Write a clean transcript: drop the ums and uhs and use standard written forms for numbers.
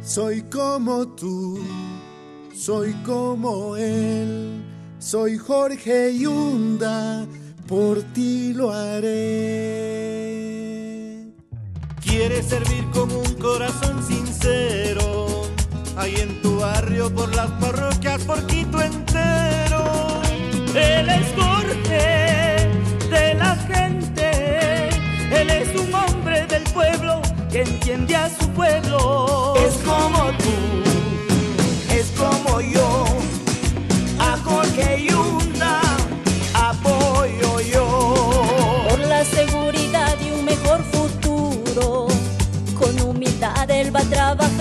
Soy como tú, soy como él, soy Jorge Yunda, por ti lo haré. Quieres servir como un corazón sincero, ahí en tu barrio, por las parroquias, por Quito entero. Él es Jorge de la gente, él es un hombre del pueblo que entiende a su pueblo. Es como tú, es como yo, a Jorge Yunda apoyo yo. Por la seguridad y un mejor futuro, con humildad él va a trabajar.